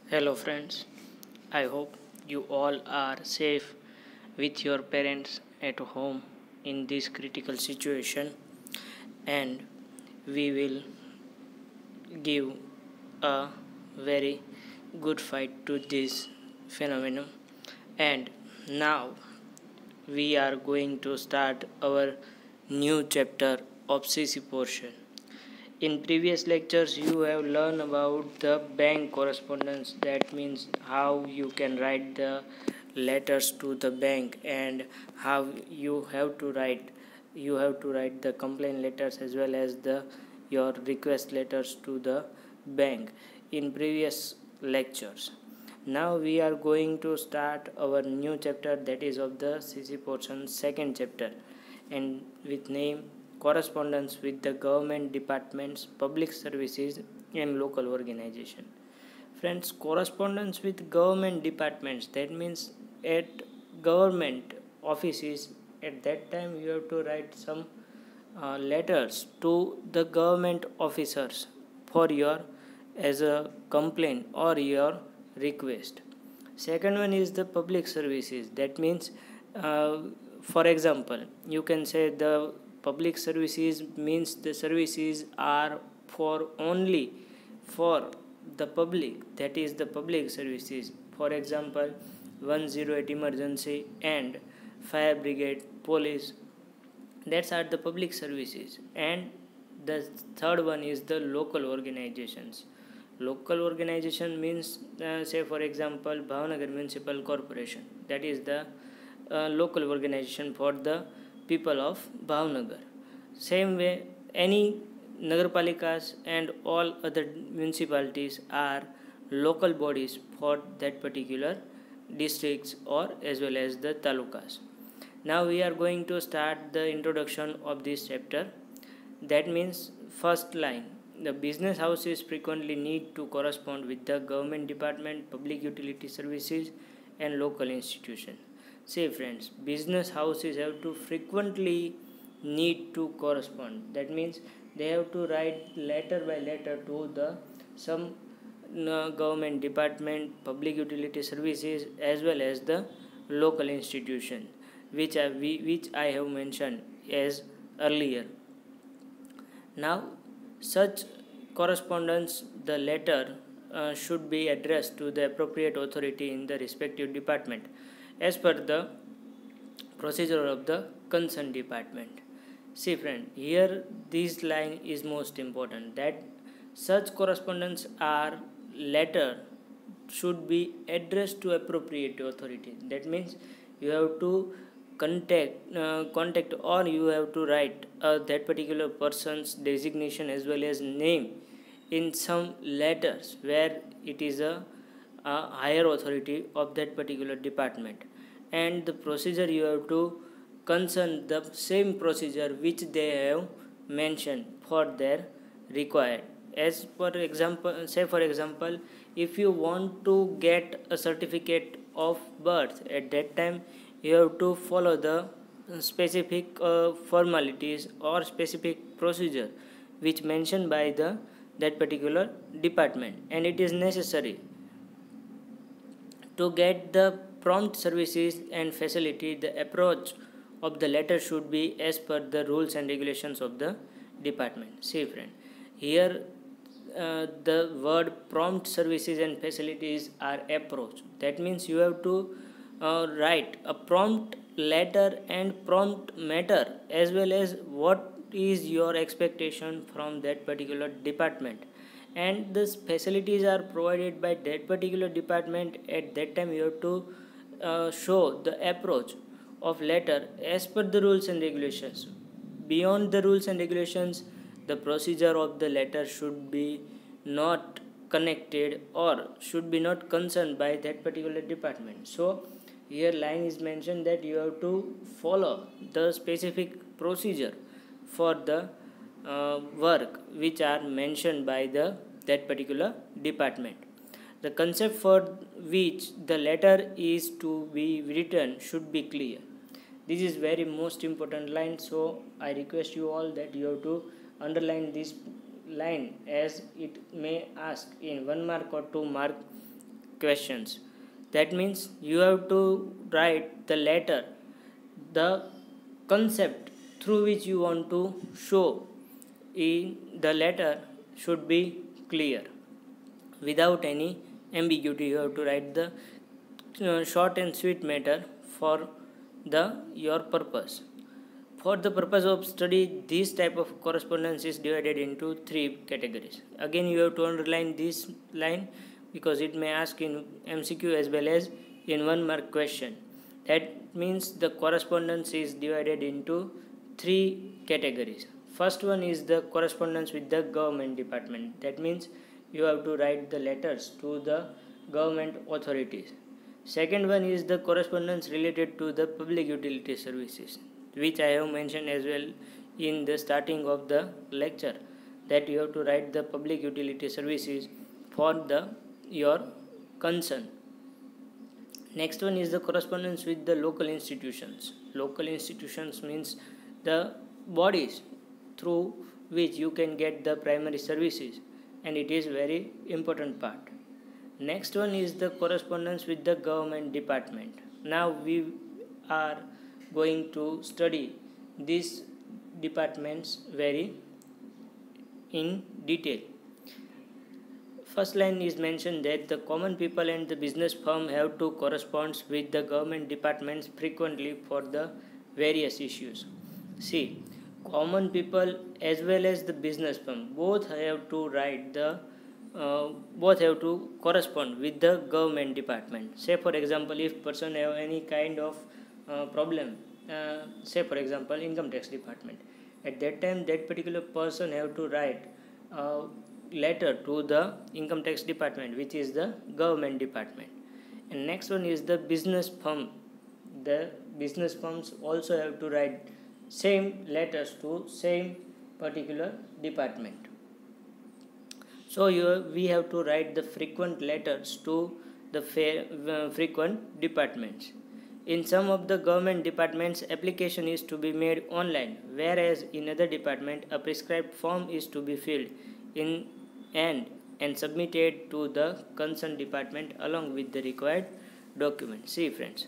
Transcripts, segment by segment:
Hello, friends. I hope you all are safe with your parents at home in this critical situation, and we will give a very good fight to this phenomenon. And now we are going to start our new chapter of CC portion. In previous lectures, you have learned about the bank correspondence. That means how you can write the letters to the bank and how you have to write the complaint letters as well as the your request letters to the bank in previous lectures. Now we are going to start our new chapter, that is of the CC portion, second chapter, and with name correspondence with the government departments, public services and local organization. Friends, correspondence with government departments, that means at government offices, at that time you have to write some letters to the government officers for your as a complaint or your request. Second one is the public services. That means for example, you can say the public services means the services are for only for the public, that is the public services. For example, 108 emergency and fire brigade, police, that's are the public services. And the third one is the local organizations. Local organization means say for example Bhavnagar Municipal Corporation, that is the local organization for the people of Bhavnagar. Same way, any nagarpalikas and all other municipalities are local bodies for that particular districts or as well as the talukas. Now we are going to start the introduction of this chapter. That means first line, the business houses frequently need to correspond with the government department, public utility services and local institution. See friends, business houses have to frequently need to correspond. That means they have to write letter by letter to the some government department, public utility services as well as the local institution, which I have mentioned as earlier. Now, such correspondence, the letter should be addressed to the appropriate authority in the respective department as per the procedure of the concerned department. See friend, here this line is most important, that such correspondence are letter should be addressed to appropriate authority. That means you have to contact or you have to write that particular person's designation as well as name in some letters where it is a higher authority of that particular department, and the procedure you have to concern the same procedure which they have mentioned for their required. As for example, say for example, if you want to get a certificate of birth, at that time you have to follow the specific formalities or specific procedure which mentioned by the that particular department, and it is necessary to get the prompt services and facility. The approach of the letter should be as per the rules and regulations of the department. See friend, here the word prompt services and facilities are approach. That means you have to write a prompt letter and prompt matter as well as what is your expectation from that particular department, and the facilities are provided by that particular department. At that time you have to show the approach of letter as per the rules and regulations. Beyond the rules and regulations, the procedure of the letter should be not connected or should be not concerned by that particular department. So here line is mentioned that you have to follow the specific procedure for the work which are mentioned by the that particular department. The concept for which the letter is to be written should be clear. This is very most important line, so I request you all that you have to underline this line, as it may ask in 1 mark or 2 mark questions. That means you have to write the letter, the concept through which you want to show in the letter should be clear without any ambiguity. You have to write the short and sweet matter for your purpose. For the purpose of study, this type of correspondence is divided into three categories. Again, you have to underline this line because it may ask in MCQ as well as in 1 mark question. That means the correspondence is divided into three categories. First one is the correspondence with the government department. That means you have to write the letters to the government authorities. Second one is the correspondence related to the public utility services, which I have mentioned as well in the starting of the lecture, that you have to write the public utility services for your concern. Next one is the correspondence with the local institutions. Local institutions means the bodies through which you can get the primary services, and it is very important part. Next one is the correspondence with the government department. Now we are going to study these departments very in detail. First line is mentioned that the common people and the business firm have to correspond with the government departments frequently for the various issues. See, common people as well as the business firm both have to correspond with the government department. Say for example, if person have any kind of problem, say for example income tax department, at that time that particular person have to write a letter to the income tax department, which is the government department. And next one is the business firm. The business firms also have to write same letters to same particular department. So we have to write the frequent letters to the frequent departments. In some of the government departments, application is to be made online, whereas in other department, a prescribed form is to be filled in and submitted to the concerned department along with the required documents. See friends,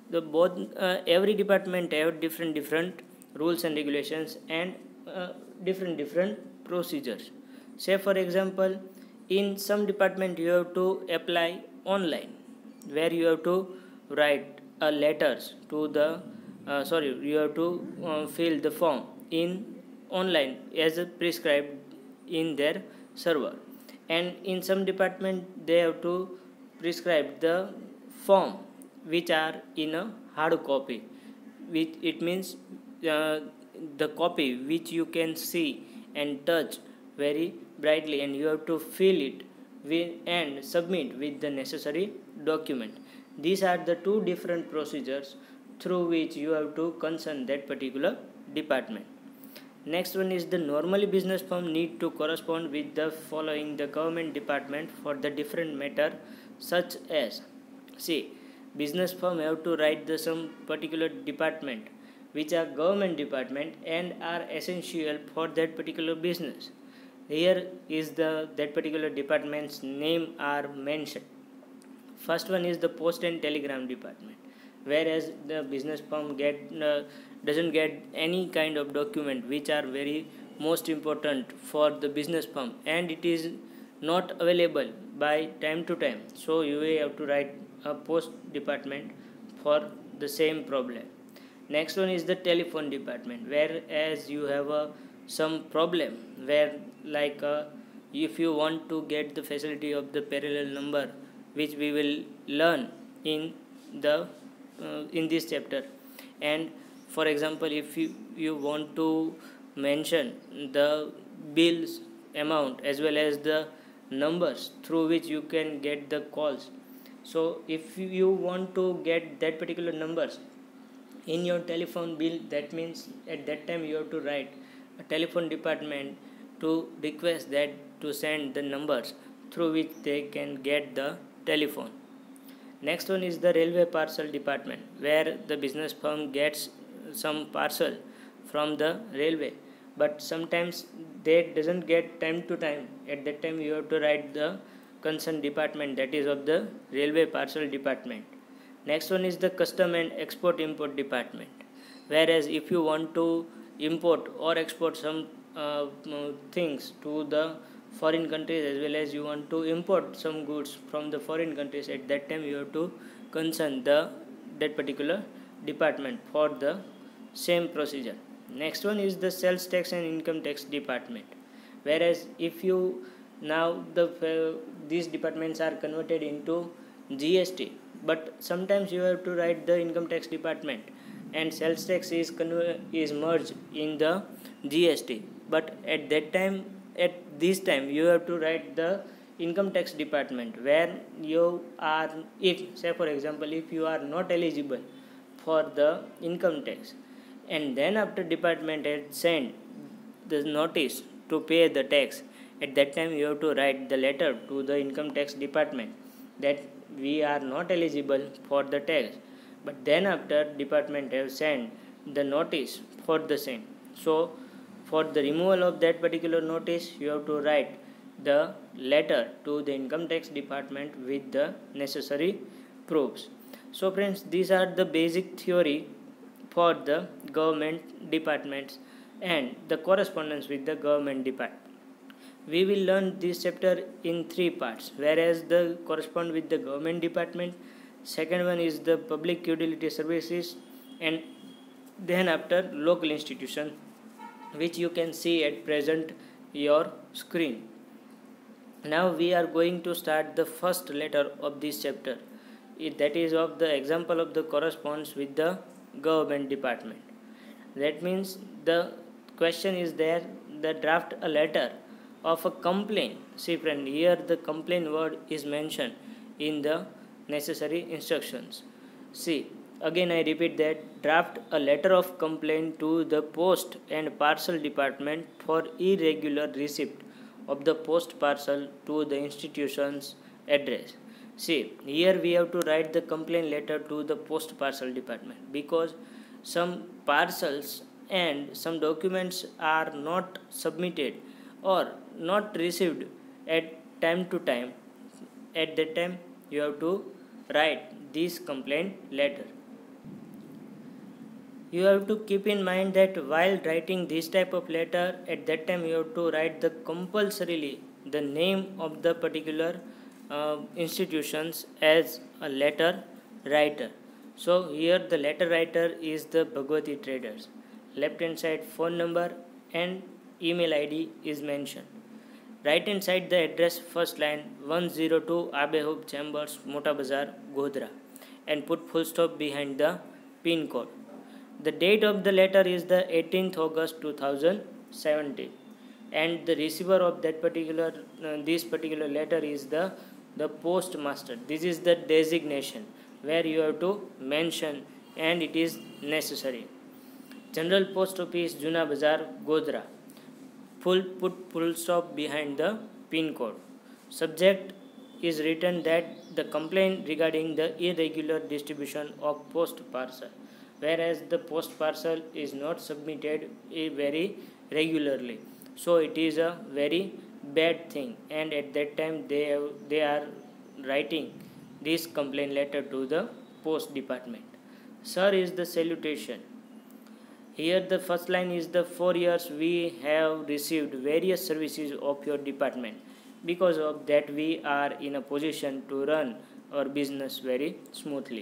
every department have different rules and regulations and different procedures. Say for example, in some department you have to apply online, where you have to write letters to the you have to fill the form in online as prescribed in their server. And in some department they have to prescribe the form which are in a hard copy, which it means the copy which you can see and touch very brightly, and you have to fill it and submit with the necessary document. These are the two different procedures through which you have to concern that particular department. Next one is the normally business firm need to correspond with the following the government department for the different matter, such as, see, business firm have to write the some particular department which are government department and are essential for that particular business. Here is that particular department's name are mentioned. First one is the post and telegram department, whereas the business firm doesn't get any kind of document which are very most important for the business firm, and it is not available by time to time, so you have to write a post department for the same problem. Next one is the telephone department, whereas you have some problem where like if you want to get the facility of the parallel number, which we will learn in this chapter. And for example, if you want to mention the bills amount as well as the numbers through which you can get the calls, so if you want to get that particular numbers in your telephone bill, that means at that time you have to write a telephone department to request that to send the numbers through which they can get the telephone. Next one is the railway parcel department, where the business firm gets some parcel from the railway, but sometimes they doesn't get time to time. At that time you have to write the concerned department, that is of the railway parcel department. Next one is the custom and export import department, whereas if you want to import or export some things to the foreign countries, as well as you want to import some goods from the foreign countries, at that time you have to concern that particular department for the same procedure. Next one is the sales tax and income tax department, whereas if you now these departments are converted into GST, but sometimes you have to write the income tax department and sales tax is merged in the GST, but at this time you have to write the income tax department, where you are, if say for example, if you are not eligible for the income tax, and then after department had sent the notice to pay the tax, at that time you have to write the letter to the income tax department that we are not eligible for the tax, but then after department have sent the notice for the same. So for the removal of that particular notice, you have to write the letter to the income tax department with the necessary proofs. So friends, these are the basic theory for the government departments and the correspondence with the government department. We will learn this chapter in 3 parts, whereas the correspond with the government department, second one is the public utility services, and then after local institution, which you can see at present your screen. Now we are going to start the first letter of this chapter, that is of the example of the corresponds with the government department. That means the question is there, the draft a letter of a complaint. See friend, here the complaint word is mentioned in the necessary instructions. See, again I repeat that, draft a letter of complaint to the post and parcel department for irregular receipt of the post parcel to the institution's address. See, here we have to write the complaint letter to the post parcel department, because some parcels and some documents are not submitted or not received at time to time. At that time you have to write this complaint letter. You have to keep in mind that while writing this type of letter, at that time you have to write the compulsorily the name of the particular institutions as a letter writer. So here the letter writer is the Bhagwati Traders. Left hand side phone number and email ID is mentioned. Right hand side the address, first line 102 Abehub Chambers, Mota Bazar, Godhra, and put full stop behind the pin code. The date of the letter is the 18th August 2017, and the receiver of that particular this particular letter is the postmaster. This is the designation where you have to mention, and it is necessary. General Post Office, Juna Bazar, Godhra. Put full stop behind the pin code. Subject is written that the complaint regarding the irregular distribution of post parcel, whereas the post parcel is not submitted very regularly, so it is a very bad thing, and at that time they are writing this complaint letter to the post department. Sir is the salutation. Here the first line is the 4 years we have received various services of your department. Because of that we are in a position to run our business very smoothly.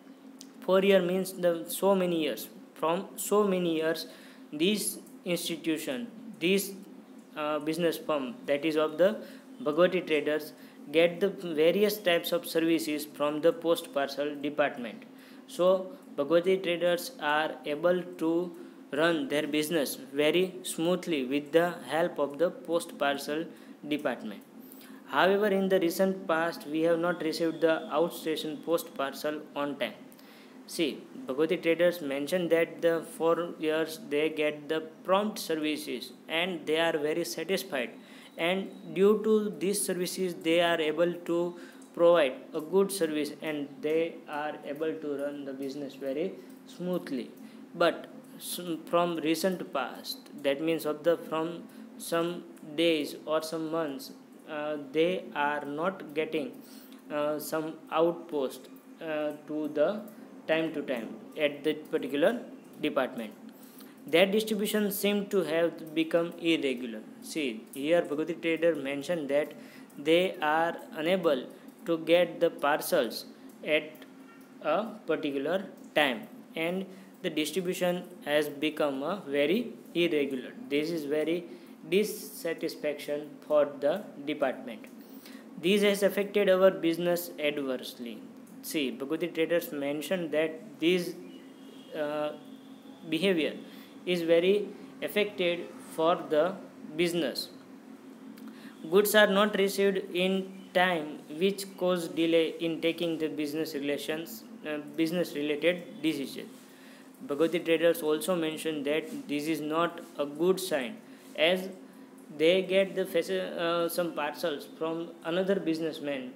4 year means so many years. From so many years, this institution, this business firm, that is of the Bhagwati Traders, get the various types of services from the post parcel department. So Bhagwati Traders are able to run their business very smoothly with the help of the post parcel department. However, in the recent past, we have not received the outstation post parcel on time. See, Bhagwati Traders mentioned that the 4 years they get the prompt services and they are very satisfied, and due to these services they are able to provide a good service and they are able to run the business very smoothly. But from recent past, that means from some days or some months, they are not getting some outpost to the time to time at that particular department. Their distribution seemed to have become irregular. See, here Bhagwati Trader mentioned that they are unable to get the parcels at a particular time, and the distribution has become a very irregular. This is very dissatisfaction for the department. This has affected our business adversely. See, Bhagwati Traders mentioned that this uh, behavior is very affected for the business. Goods are not received in time, which cause delay in taking the business related decision. Bhagwati Traders also mentioned that this is not a good sign, as they get some parcels from another businessman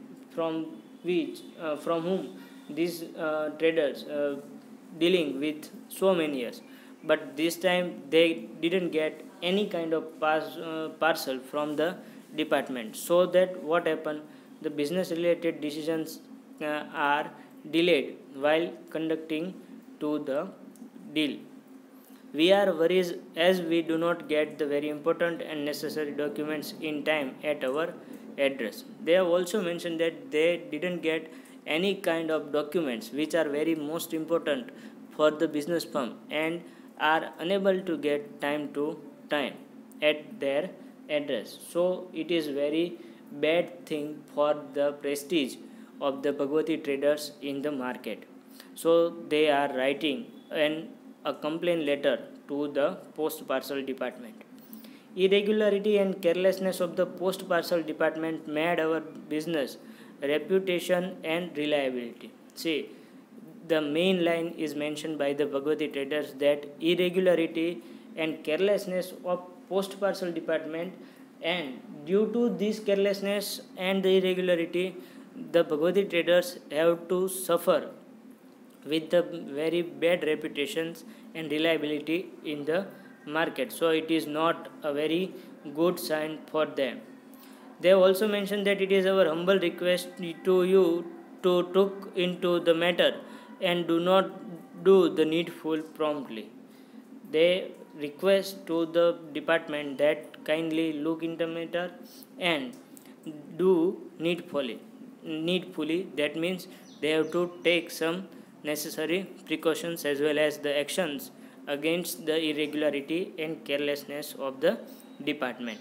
from whom these traders dealing with so many years, but this time they didn't get any kind of parcel from the department. So that what happened, the business related decisions are delayed while conducting to the deal. We are worried as we do not get the very important and necessary documents in time at our address. They have also mentioned that they didn't get any kind of documents which are very most important for the business firm, and are unable to get time to time at their address. So it is very bad thing for the prestige of the Bhagwati Traders in the market. So they are writing a complaint letter to the post parcel department. Irregularity and carelessness of the post parcel department made our business reputation and reliability. See, the main line is mentioned by the Bhagwati Traders that irregularity and carelessness of post parcel department, and due to this carelessness and the irregularity, the Bhagwati Traders have to suffer with the very bad reputations and reliability in the market. So it is not a very good sign for them. They also mentioned that it is our humble request to you to look into the matter and do not do the needful promptly. They request to the department that kindly look into the matter and do needfully. That means they have to take some necessary precautions as well as the actions against the irregularity and carelessness of the department.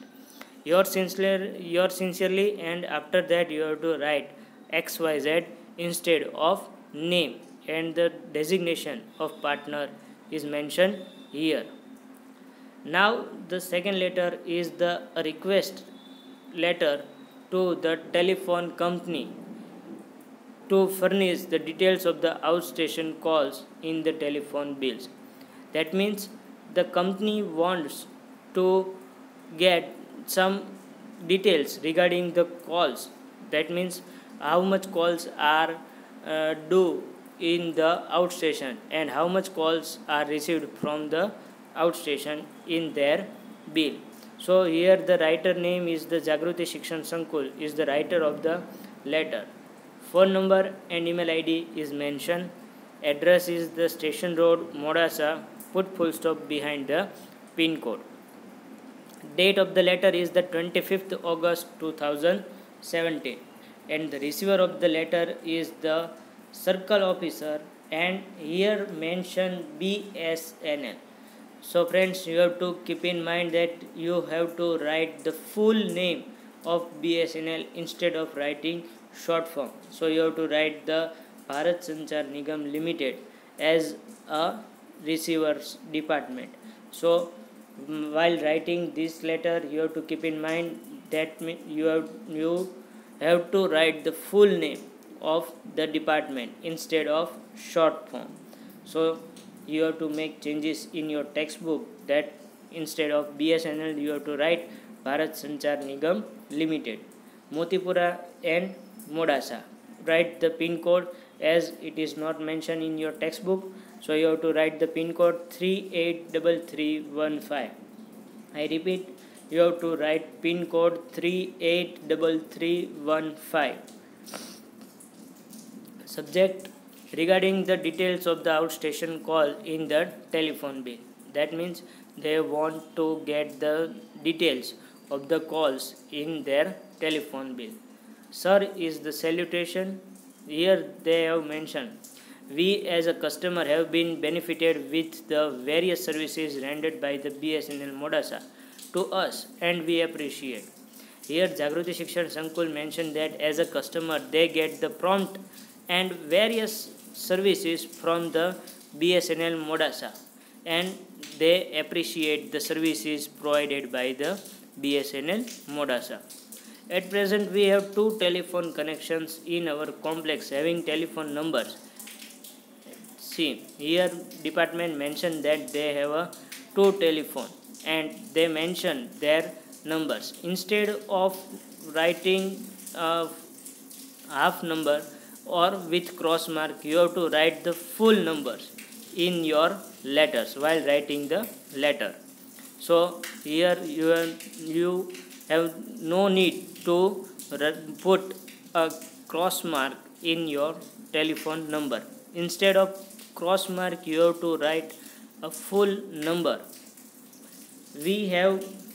Sincerely, and after that you have to write XYZ instead of name, and the designation of partner is mentioned here. Now the second letter is the request letter to the telephone company to furnish the details of the outstation calls in the telephone bills. That means the company wants to get some details regarding the calls. That means how much calls are due in the outstation and how much calls are received from the outstation in their bill. So here the writer name is the Jagruti Shikshan Sankul is the writer of the letter. Phone number and email ID is mentioned. Address is the Station Road, Modasa. Put full stop behind the pin code. Date of the letter is the 25th August 2017, and the receiver of the letter is the circle officer, and here mention BSNL. So friends, you have to keep in mind that you have to write the full name of BSNL instead of writing short form. So you have to write the Bharat Sanchar Nigam Limited as a receivers department. So while writing this letter, you have to keep in mind that you have to write the full name of the department instead of short form. So you have to make changes in your textbook that instead of BSNL you have to write Bharat Sanchar Nigam Limited, Motipura and Modasa. Write the pin code as it is not mentioned in your textbook. So you have to write the pin code 383315. I repeat, you have to write pin code 383315. Subject: regarding the details of the outstation call in the telephone bill. That means they want to get the details of the calls in their telephone bill. Sir is the salutation. Here they have mentioned, we as a customer have been benefited with the various services rendered by the BSNL Modasa to us and we appreciate. Here Jagruti Shikshan Sankul mentioned that as a customer they get the prompt and various services from the BSNL Modasa and they appreciate the services provided by the BSNL Modasa. At present we have 2 telephone connections in our complex having telephone numbers. See, here department mentioned that they have a 2 telephone and they mention their numbers. Instead of writing half number or with cross mark, you have to write the full numbers in your letters while writing the letter. So here you have no need to put a cross mark in your telephone number. Instead of cross mark, you have to write a full number. We have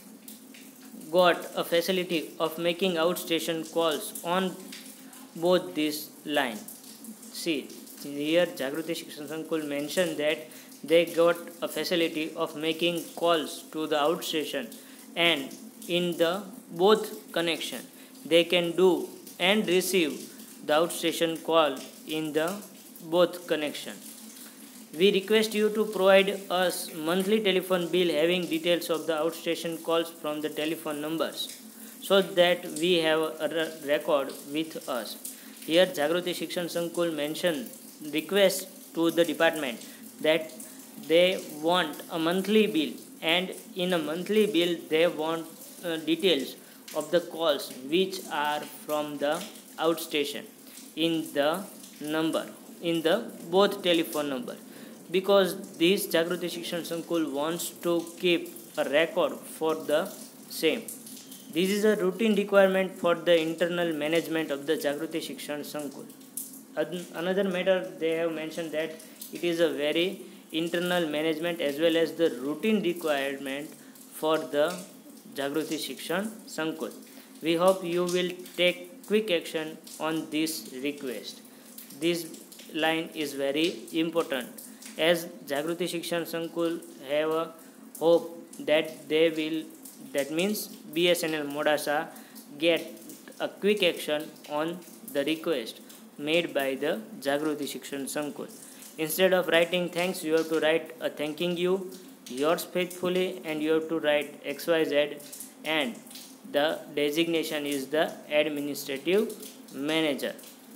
got a facility of making outstation calls on both this line. See, here Jagruti Shikshan Sankul mentioned that they got a facility of making calls to the outstation and in the both connection they can do and receive the outstation call in the both connection. We request you to provide us monthly telephone bill having details of the outstation calls from the telephone numbers so that we have a record with us. Here Jagruti Shikshan Sankul mentioned request to the department that they want a monthly bill and in a monthly bill they want details of the calls which are from the outstation in the number in the both telephone number, because this Jagruti Shikshan Sankul wants to keep a record for the same. This is a routine requirement for the internal management of the Jagruti Shikshan Sankul. Another matter they have mentioned that it is a very internal management as well as the routine requirement for the Jagruti Shikshan Sankul. We hope you will take quick action on this request. This line is very important as Jagruti Shikshan Sankul have a hope that they will, that means BSNL Modasa, get a quick action on the request made by the Jagruti Shikshan Sankul. Instead of writing thanks, you have to write a thanking you, yours faithfully, and you have to write XYZ and the designation is the administrative manager.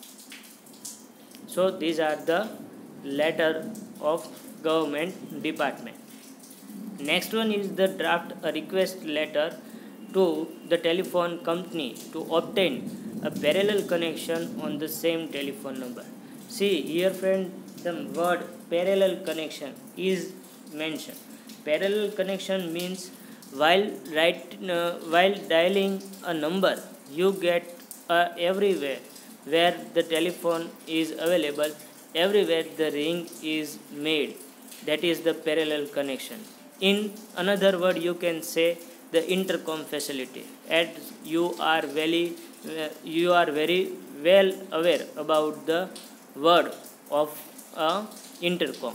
So these are the letter of government department. Next one is the draft a request letter to the telephone company to obtain a parallel connection on the same telephone number. See here friend, the word parallel connection is mentioned. Parallel connection means while dialing a number you get everywhere where the telephone is available, everywhere the ring is made, that is the parallel connection. In another word you can say the intercom facility, and you are very well aware about the word of intercom.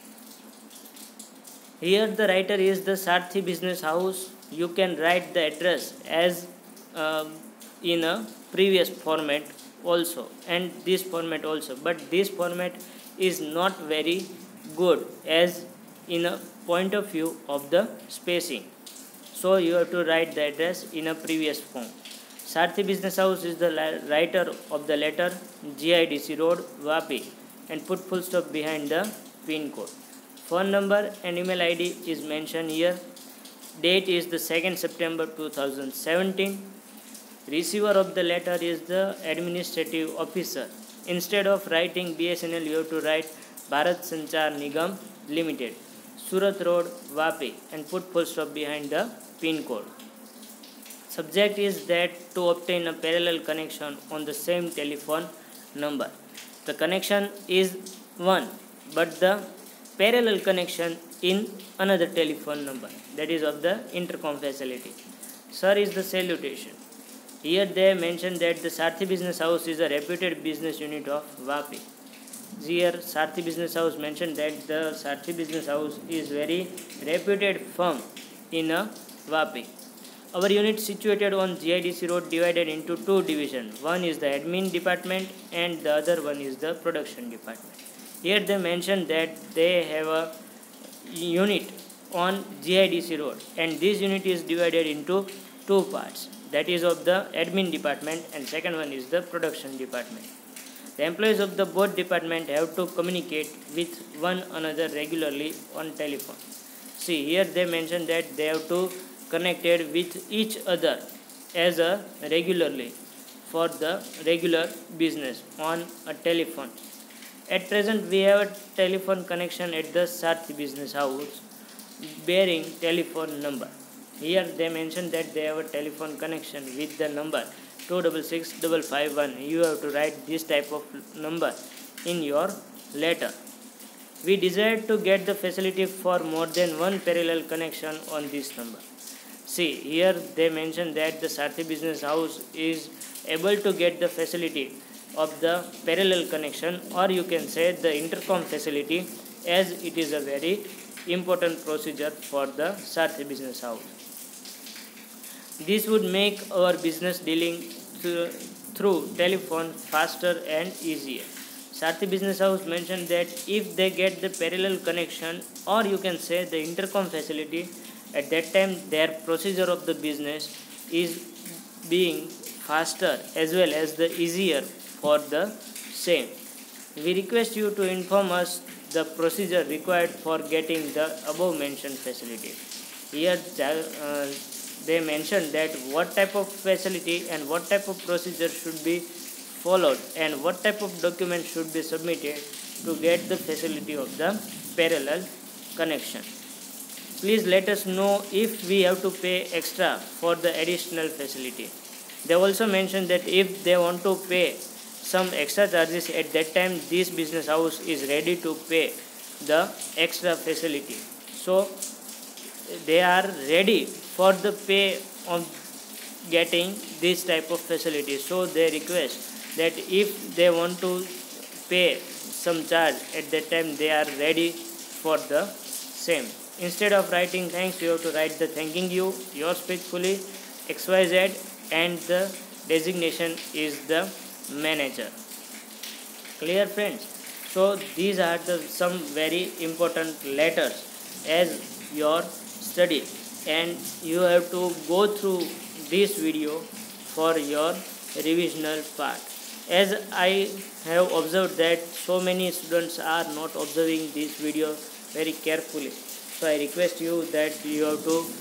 Here the writer is the Sarthi Business House. You can write the address as in a previous format also and this format also, but this format is not very good as in a point of view of the spacing. So you have to write the address in a previous form. Sarthi Business House is the writer of the letter GIDC Road, Vapi, and put full stop behind the pin code. Phone number and email ID is mentioned here. Date is the 2nd September 2017. Receiver of the letter is the administrative officer. Instead of writing BSNL, you have to write Bharat Sanchar Nigam Limited, Surat Road, Vapi, and put full stop behind the pin code. Subject is that to obtain a parallel connection on the same telephone number. The connection is one, but the parallel connection in another telephone number, that is of the intercom facility. Sir is the salutation. Here they mention that the Sarthi Business House is a reputed business unit of Vapi. Here Sarthi Business House mentioned that the Sarthi Business House is very reputed firm in a Vapi. Our unit situated on GIDC road divided into two divisions. One is the admin department and the other one is the production department. Here they mention that they have a unit on GIDC road, and this unit is divided into two parts, that is of the admin department and second one is the production department. The employees of the both department have to communicate with one another regularly on telephone. See, here they mention that they have to connected with each other as a regularly for the regular business on a telephone. At present, we have a telephone connection at the Sarthi Business House bearing telephone number. Here they mention that they have a telephone connection with the number 266551. You have to write this type of number in your letter. We desire to get the facility for more than one parallel connection on this number. See, here they mention that the Sarthi Business House is able to get the facility of the parallel connection, or you can say the intercom facility, as it is a very important procedure for the Sarthi Business House. This would make our business dealing through telephone faster and easier. Sarthi Business House mentioned that if they get the parallel connection, or you can say the intercom facility, at that time their procedure of the business is being faster as well as the easier for the same. We request you to inform us the procedure required for getting the above mentioned facility. Here they mentioned that what type of facility and what type of procedure should be followed and what type of document should be submitted to get the facility of the parallel connection. Please let us know if we have to pay extra for the additional facility. They also mentioned that if they want to pay some extra charges, at that time this business house is ready to pay the extra facility. So they are ready for the pay of getting this type of facility. So they request that if they want to pay some charge, at that time they are ready for the same. Instead of writing thanks, you have to write the thanking you, yours faithfully, XYZ, and the designation is the manager. Clear, friends? So these are the some very important letters as your study, and you have to go through this video for your revisional part. As I have observed that so many students are not observing this video very carefully, so I request you that you have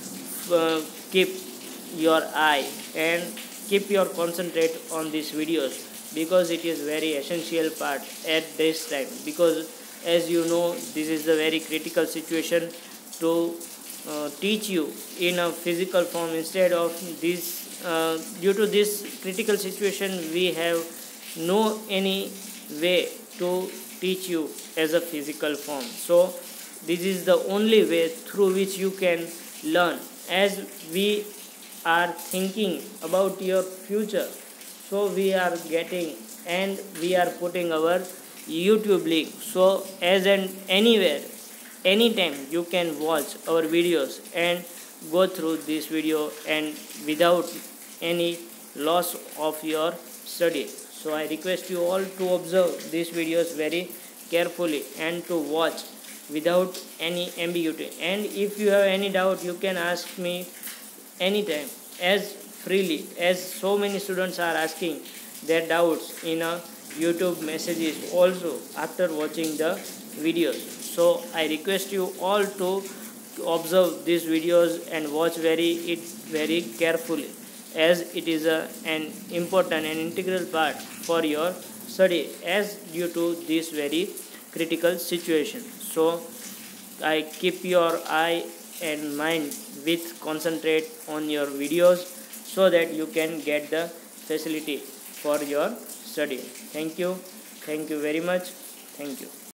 to keep your eye and keep your concentrate on these videos, because it is very essential part at this time, because as you know this is the very critical situation to teach you in a physical form. Instead of this due to this critical situation, we have no any way to teach you as a physical form. So this is the only way through which you can learn. As we are thinking about your future, so we are getting and we are putting our YouTube link. So as and anywhere, anytime you can watch our videos and go through this video and without any loss of your study. So I request you all to observe these videos very carefully and to watch without any ambiguity. And if you have any doubt, you can ask me anytime as freely, as so many students are asking their doubts in a YouTube messages also after watching the videos. So I request you all to observe these videos and watch it very carefully, as it is an important and integral part for your study as due to this very critical situation. So I keep your eye and mind with concentrate on your videos so that you can get the facility for your study. Thank you very much. Thank you.